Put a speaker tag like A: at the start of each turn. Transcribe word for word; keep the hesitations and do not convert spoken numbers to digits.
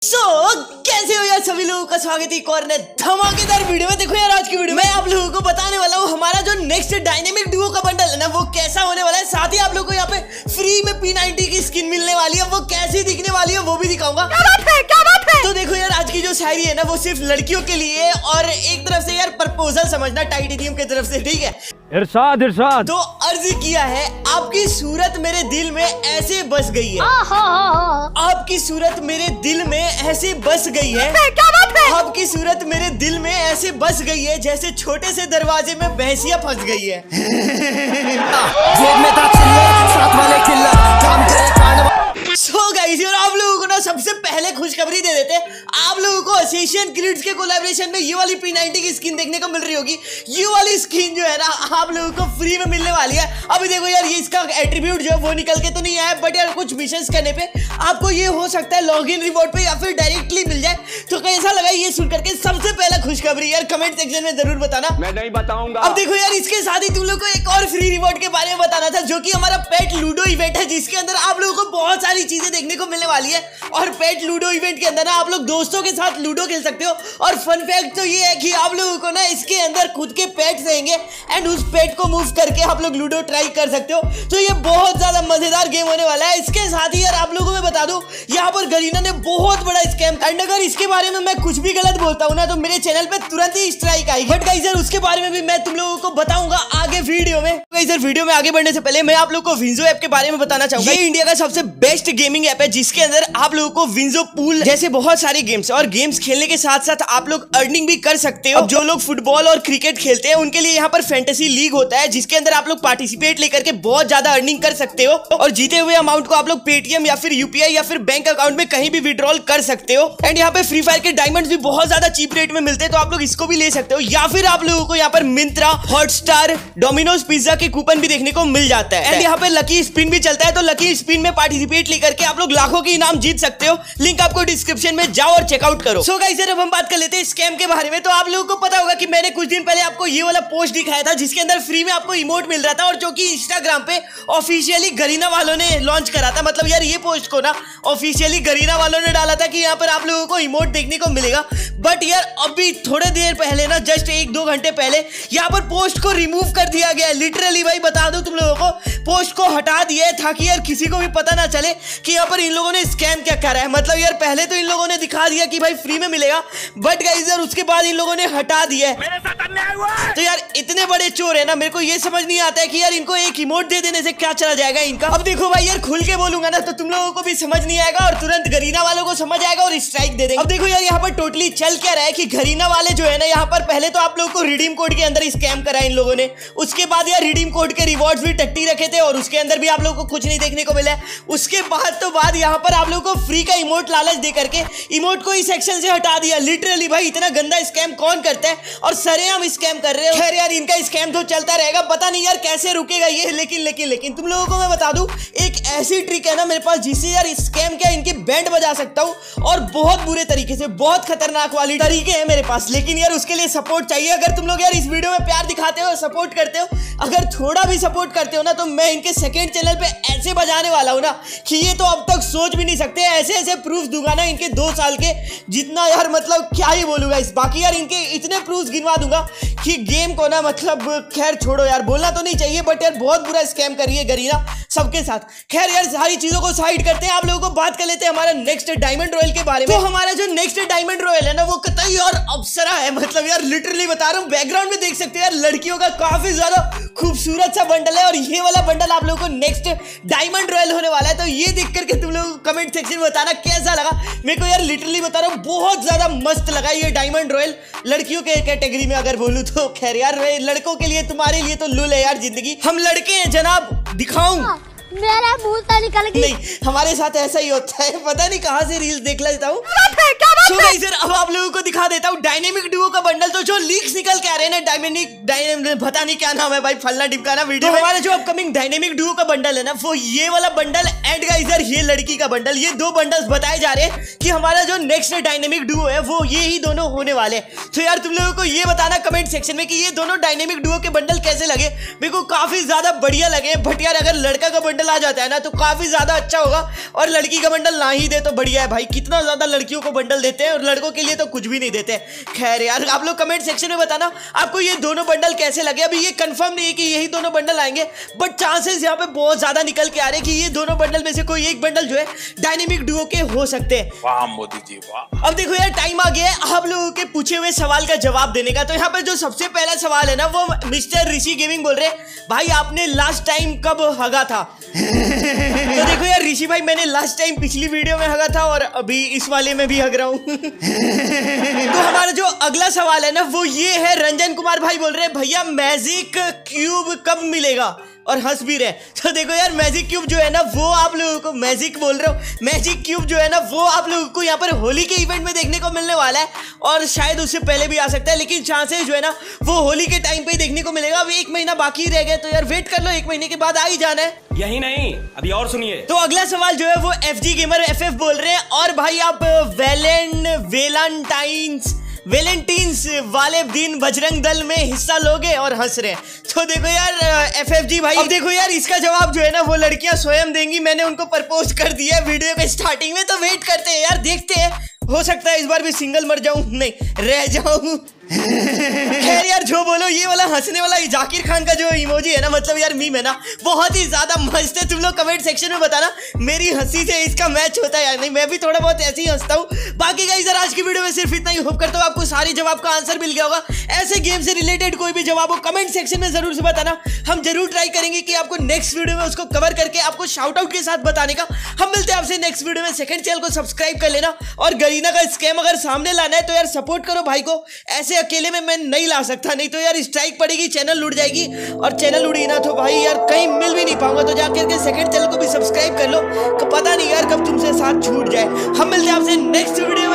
A: सो so, कैसे हो यार सभी लोगों का स्वागत है एक और नए धमाकेदार वीडियो में। देखो यार आज की वीडियो में आप लोगों को बताने वाला हूँ हमारा जो नेक्स्ट डायनेमिक डुओ का बंडल है ना वो कैसा होने वाला है। साथ ही आप लोगों को यहाँ पे फ्री में पी नाइंटी की स्किन मिलने वाली है, वो कैसी दिखने वाली है वो भी दिखाऊंगा। क्या बात है, क्या बात है। तो देखो यार आज की जो शायरी है ना वो सिर्फ लड़कियों के लिए है और एक तरफ से यार प्रपोजल समझना टाइटेनियम की तरफ से, ठीक है।
B: इरशाद इरशाद।
A: तो अर्ज किया है आपकी सूरत मेरे दिल में ऐसे बस गई है, आपकी सूरत मेरे दिल में ऐसे बस गई है, क्या बात है। आपकी सूरत मेरे दिल में ऐसे बस गई है जैसे छोटे से दरवाजे में भैंसिया फंस गई है। जेब में था चिल्लर, साथ वाले किल्लर, काम करे कांड। सो गाइस यार आप लोगों को ना सबसे पहले खुशखबरी दे देते हैं, आप लोगों को एशियन क्रीड्स के कोलैबोरेशन में ये वाली पी नाइंटी की स्किन देखने को मिल रही होगी। ये वाली स्किन जो है ना आप लोगों को फ्री में मिलने वाली है। अभी देखो यार ये इसका एट्रीब्यूट जो है वो निकल के तो नहीं आया, बट यार कुछ मिशंस करने पे आपको ये हो सकता है लॉगिन रिवॉर्ड पे या फिर डायरेक्टली मिल जाए। तो कैसा लगा ये सुन करके सबसे पहला खुशखबरी यार कमेंट सेक्शन में जरूर बताना, मैं नहीं बताऊंगा। अब देखो यार इसके साथ ही तुम लोग को एक और फ्री रिवॉर्ड के बारे में बताना था जो कि हमारा पेट लूडो इवेंट है, जिसके अंदर आप लोगों को बहुत सारी चीजें देखने को मिलने वाली है। और पेट लूडो इवेंट के अंदर ना आप लोग दोस्तों के साथ लूडो खेल सकते हो। और फन फैक्ट तो ये है कि आप लोगों को ना इसके अंदर खुद के पेट्स रहेंगे एंड उस पेट को मूव करके आप लोग लूडो ट्राई कर सकते हो। तो ये बहुत ज्यादा मजेदार गेम होने वाला है। इसके साथ ही यार आप लोगों को बता दूं यहाँ पर गरीना ने बहुत बड़ा स्कैम, एंड अगर इसके बारे में मैं कुछ भी गलत बोलता हूँ ना तो मेरे चैनल पे तुरंत ही स्ट्राइक आएगी। बट गाइस यार उसके बारे में भी मैं तुम लोगों को बताऊंगा आगे वीडियो में। गाइस यार वीडियो में आगे बढ़ने से पहले मैं आप लोगों को विंजो ऐप के बारे में बताना चाहूंगा। ये इंडिया का सबसे बेस्ट गेमिंग ऐप है जिसके अंदर आप लोगों को विंजो पूल जैसे बहुत सारे गेम्स और गेम्स खेलने के साथ साथ आप लोग अर्निंग भी कर सकते हो। अब जो लोग फुटबॉल और क्रिकेट खेलते हैं उनके लिए यहाँ पर फैंटेसी लीग होता है जिसके अंदर आप लोग पार्टिसिपेट लेकर के बहुत ज्यादा अर्निंग कर सकते हो और जीते हुए अमाउंट को आप लोग पेटीएम या फिर यूपीआई या फिर बैंक अकाउंट में कहीं भी विड्रॉल कर सकते हो। एंड यहाँ पे फ्री फायर के डायमंड्स भी बहुत ज्यादा चीप रेट में मिलते हैं तो आप लोग इसको भी ले सकते हो, या फिर आप लोगों को यहाँ पर मिंत्रा, हॉटस्टार, डोमिनोज पिज्जा के कूपन भी देखने को मिल जाता है। एंड यहाँ पे लकी स्पिन भी चलता है तो लकी स्पिन में पार्टिसिपेट लेकर के आप लोग लाखों के इनाम जीत सकते हो। लिंक आपको डिस्क्रिप्शन में जाओ और चेकआउट करो। सो गाइस अब हम बात कर लेते हैं स्कैम के बारे में। तो आप लोगों को पता होगा कि मैंने कुछ दिन पहले आपको ये वाला पोस्ट दिखाया था जिसके अंदर फ्री में आपको इमोट मिल रहा था और जो कि इंस्टाग्राम पे ऑफिशियली गरीना वालों ने लॉन्च करा था। मतलब यार ये पोस्ट को ना ऑफिशियली गरीना वालों ने डाला था कि यहाँ पर आप लोगों को इमोट देखने को मिलेगा। बट यार अभी थोड़े देर पहले ना जस्ट एक दो घंटे पहले यहाँ पर पोस्ट को रिमूव कर दिया गया। लिटरली भाई बता दूं तुम लोगों को पोस्ट को हटा दिया है ताकि यार किसी को भी पता ना चले कि यहाँ पर इन लोगों ने स्कैम क्या करा है। मतलब यार पहले तो इन लोगों ने दिखा दिया कि भाई फ्री में मिलेगा, बट गाइस यार उसके बाद इन लोगों ने हटा दिया है। मेरे साथ अन्याय हुआ है। तो यार इतने बड़े चोर है ना, मेरे को ये समझ नहीं आता है कि यार इनको एक इमोट दे देने से क्या चला जाएगा इनका। अब देखो भाई यार खुल के बोलूंगा ना तो तुम लोगों को भी समझ नहीं आएगा और तुरंत गरीना वालों को समझ आएगा और स्ट्राइक दे देंगे। अब देखो यार यहाँ पर टोटली चल क्या रहा है कि गरीना वाले जो है ना यहाँ पर पहले तो आप लोगों को रिडीम कोड के अंदर स्कैम करा इन लोगों ने, उसके बाद यार रिडीम कोड के रिवॉर्ड्स भी टट्टी रखे थे और उसके अंदर भी आप लोगों को कुछ नहीं देखने को मिला। उसके बाद तो बाद यहाँ पर आप लोगों को फ्री का इमोट लालच दे करके इमोट को इस सेक्शन से हटा दिया। लिटरली भाई इतना गंदा स्कैम कौन करता है और सरेआम स्कैम कर रहे हो। खैर यार इनका स्कैम तो चलता रहेगा, पता नहीं यार कैसे रुकेगा ये। लेकिन लेकिन लेकिन तुम लोगों को मैं बता दूं एक ऐसी ट्रिक है ना मेरे पास जिससे यार स्कैम क्या इनके बैंड बजा सकता हूं और बहुत बुरे तरीके से, बहुत खतरनाक वाली तरीके हैं मेरे पास। लेकिन यार उसके लिए सपोर्ट चाहिए। अगर तुम लोग यार इस वीडियो में प्यार दिखाते हो, सपोर्ट करते हो, अगर थोड़ा भी सपोर्ट करते हो ना तो मैं इनके सेकंड चैनल पे ऐसे बजाने वाला हूं ना कि ये तो अब तक सोच भी नहीं सकते। ऐसे ऐसे प्रूफ दूंगा ना इनके दो साल के, जितना यार मतलब क्या ही बोलूंगा इस। बाकी यार इनके इतने प्रूफ गिनवा दूंगा कि गेम को ना मतलब खैर छोड़ो यार, बोलना तो नहीं चाहिए बट यार बहुत बुरा स्कैम कर रही है गरीना सबके साथ। खैर यार सारी चीजों को साइड करते हैं, आप लोगों को बात कर लेते हैं हमारा नेक्स्ट डायमंड रॉयल के बारे में। तो हमारा जो नेक्स्ट डायमंड रॉयल है ना वो कतई और अप्सरा है। मतलब यार लिटरली बता रहा हूँ, बैकग्राउंड में देख सकते हो यार लड़कियों का काफी ज्यादा खूबसूरत सा बंडल है और ये वाला बंडल आप लोगों को नेक्स्ट डायमंड रॉयल होने वाला है। तो ये देख करके तुम लोग कमेंट सेक्शन में बताना कैसा लगा। मेरे को यार लिटरली बता रहा हूँ बहुत ज्यादा मस्त लगा ये डायमंड रॉयल लड़कियों के कैटेगरी में अगर बोलूँ तो। खैर यार लड़कों के लिए तुम्हारे लिए तो लुल है यार जिंदगी। हम लड़के हैं जनाब, दिखाऊं
C: मेरा मुंह तो निकल गई।
A: नहीं हमारे साथ ऐसा ही होता है, पता नहीं कहाँ से रील्स देख लेता हूँ। so गाइस यार अब आप लोगों को दिखा देता हूँ डायनेमिक डुओ का बंडल। तो जो लीक्स निकल के आ रहे हैं ना डायनेमिक डायनेमिक पता नहीं क्या नाम है भाई, फलना टिपका ना वीडियो में। हमारा जो अपकमिंग डायनेमिक डुओ का बंडल है ना वो ये वाला बंडल एंड गाइस यार ये लड़की का बंडल, ये दो बंडल्स बताए जा रहे हैं कि हमारा जो नेक्स्ट डायनेमिक डुओ है वो ये ही दोनों होने वाले। तो यार तुम लोगों को ये बताना कमेंट सेक्शन में कि ये दोनों डायनेमिक डुओ के बंडल कैसे लगे। मेरे को काफी ज्यादा बढ़िया लगे, बट यार अगर लड़का का बंडल आ जाता है ना तो काफी ज्यादा अच्छा होगा, और लड़की का बंडल ना ही दे तो बढ़िया है भाई। कितना ज्यादा लड़कियों को बंडल देते हैं और लड़कों के लिए तो कुछ भी नहीं देते। खैर यार आप लोग कमेंट सेक्शन में बताना आपको ये दोनों बंडल कैसे लगे। अभी ये कंफर्म नहीं है कि यही दोनों बंडल आएंगे, बट चांसेस यहाँ पे बहुत ज्यादा निकल के आ रहे हैं कि ये दोनों बंडल में से कोई एक बंडल जो है डायनेमिक डुओ के हो सकते हैं।
B: वाह मोदी जी वाह।
A: अब देखो यार टाइम आ गया है आप लोगों के पूछे हुए सवाल का जवाब देने का। तो यहाँ पे जो सबसे पहला सवाल है ना वो मिस्टर ऋषि गेमिंग बोल रहे हैं भाई आपने लास्ट टाइम कब हगा था? तो देखो यार ऋषि भाई मैंने लास्ट टाइम पिछली वीडियो में हगा था और अभी इस वाले में भी हग रहा हूँ। तो हमारा जो अगला सवाल है ना वो ये है, रंजन कुमार भाई बोल रहे हैं भैया मैजिक क्यूब कब मिलेगा, और हंस भी रहे। तो देखो यार मैजिक क्यूब जो है ना वो आप लोगों को मैजिक बोल रहे हो मैजिक क्यूब जो है ना वो आप लोगों को यहाँ पर होली के इवेंट में देखने को मिलने वाला है, और शायद उससे पहले भी आ सकता है, लेकिन चांसेस जो है ना वो होली के टाइम पे ही देखने को मिलेगा। अब एक महीना बाकी रह गया तो यार वेट कर लो, एक महीने के बाद आ ही जाना है।
C: यही नहीं अभी और सुनिए।
A: तो अगला सवाल जो है वो F G gamer F F बोल रहे हैं, और भाई आप वेलेन वेलेंटाइंस वेलेंटीन्स वाले दिन बजरंग दल में हिस्सा लोगे, और हंस रहे हैं। तो देखो यार एफ एफ जी भाई अब देखो यार इसका जवाब जो है ना वो लड़कियां स्वयं देंगी, मैंने उनको प्रपोज कर दिया वीडियो के स्टार्टिंग में। तो वेट करते हैं यार, देखते हैं, हो सकता है इस बार भी सिंगल मर जाऊं, नहीं रह जाऊं। खैर यार जो बोलो, ये वाला हंसने वाला जाकिर खान का जो इमोजी है ना, मतलब यार मीम है ना, बहुत ही ज्यादा मस्त है। तुम लोग कमेंट सेक्शन में बताना मेरी हंसी से इसका मैच होता है या नहीं। मैं भी थोड़ा बहुत ऐसे ही हंसता हूँ। बाकी गाइस यार आज की वीडियो में सिर्फ इतना ही। होप करता हूँ आपको सारे जवाब का आंसर मिल गया होगा। ऐसे गेम से रिलेटेड कोई भी जवाब हो कमेंट सेक्शन में जरूर से बताना, हम जरूर ट्राई करेंगे कि आपको नेक्स्ट वीडियो में उसको कवर करके आपको शाउट आउट के साथ बताने का। हम मिलते हैं आपसे नेक्स्ट वीडियो में। सेकंड चैनल को सब्सक्राइब कर लेना, और गरीना का स्कैम अगर सामने लाना है तो यार सपोर्ट करो भाई को, ऐसे अकेले में मैं नहीं ला सकता, नहीं तो यार स्ट्राइक पड़ेगी, चैनल लूट जाएगी, और चैनल उड़ी ना तो भाई यार कहीं मिल भी नहीं पाऊंगा। तो जाकर के सेकंड चैनल को भी सब्सक्राइब कर लो, तो पता नहीं यार कब तुमसे साथ छूट जाए। हम मिलते हैं आपसे नेक्स्ट वीडियो में।